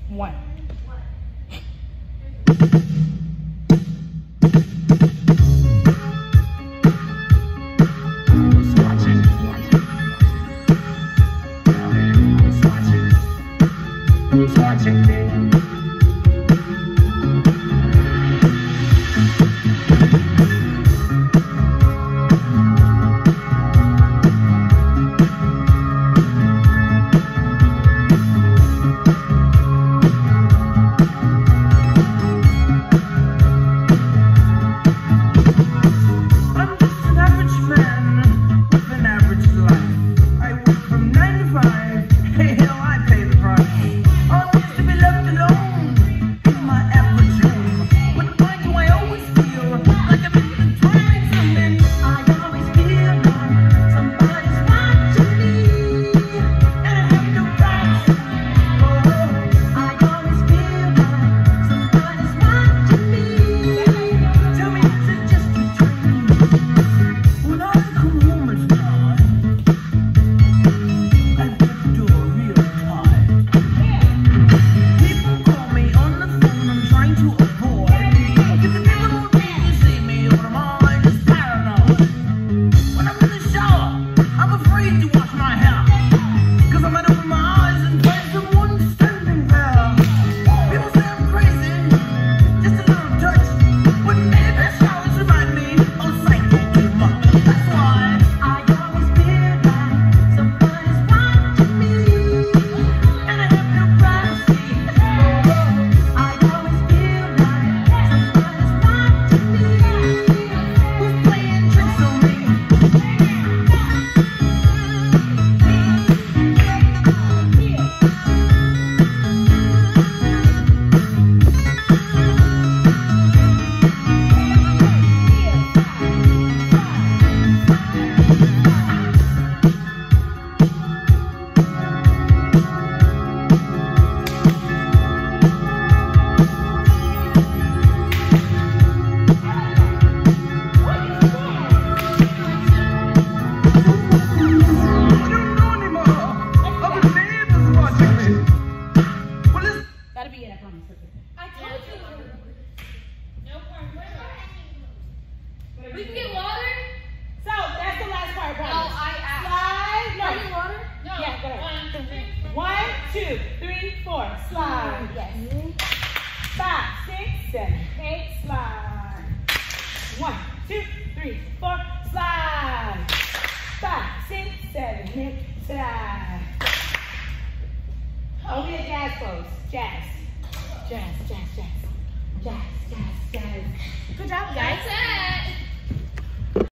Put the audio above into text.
1. We can get water. So that's the last part, promise. Oh, Slide. No. Need water? No. Yeah, go ahead. 1, 2, 3, 4. Slide. Yes. 5, 6, 7, 8. Slide. 1, 2, 3, 4. Slide. 5, 6, 7, 8. Slide. Only a jazz pose. Jazz. Jazz, jazz, jazz. Jazz, jazz, jazz. Good job, guys. That's it.